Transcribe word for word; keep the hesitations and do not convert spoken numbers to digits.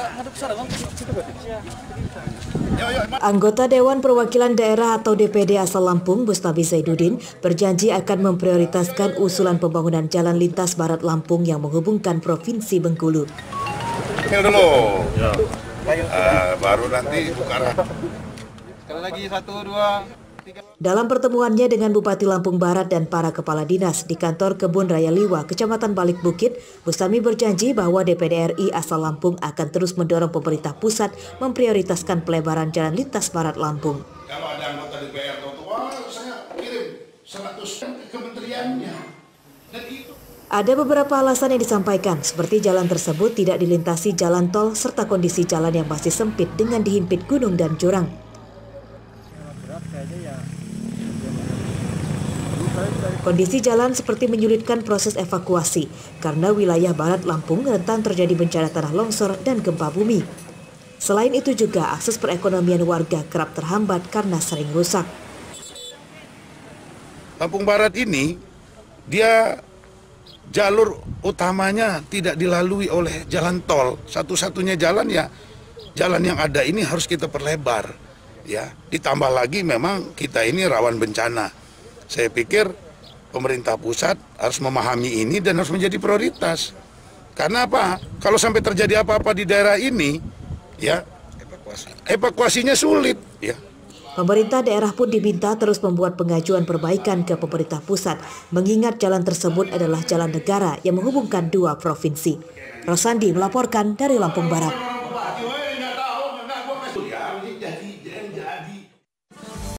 Anggota Dewan Perwakilan Daerah atau D P D asal Lampung, Bustami Zainuddin, berjanji akan memprioritaskan usulan pembangunan jalan lintas barat Lampung yang menghubungkan Provinsi Bengkulu. Ini dulu, ya. uh, baru nanti tukaran. Sekali lagi, satu, dua, tiga. Dalam pertemuannya dengan Bupati Lampung Barat dan para kepala dinas di kantor Kebun Raya Liwa, Kecamatan Balik Bukit, Bustami berjanji bahwa D P D R I asal Lampung akan terus mendorong pemerintah pusat memprioritaskan pelebaran jalan lintas barat Lampung. Kalau ada anggota D P R, wah saya kirim seratus ke kementeriannya. Dan itu ada beberapa alasan yang disampaikan, seperti jalan tersebut tidak dilintasi jalan tol serta kondisi jalan yang masih sempit dengan dihimpit gunung dan jurang. Kondisi jalan seperti menyulitkan proses evakuasi karena wilayah barat Lampung rentan terjadi bencana tanah longsor dan gempa bumi. Selain itu juga akses perekonomian warga kerap terhambat karena sering rusak. Lampung Barat ini, dia jalur utamanya tidak dilalui oleh jalan tol. Satu-satunya jalan ya, jalan yang ada ini harus kita perlebar. Ya, ditambah lagi memang kita ini rawan bencana. Saya pikir pemerintah pusat harus memahami ini dan harus menjadi prioritas. Karena apa? Kalau sampai terjadi apa-apa di daerah ini, ya evakuasi. evakuasinya sulit. Ya. Pemerintah daerah pun diminta terus membuat pengajuan perbaikan ke pemerintah pusat, mengingat jalan tersebut adalah jalan negara yang menghubungkan dua provinsi. Rosandi melaporkan dari Lampung Barat.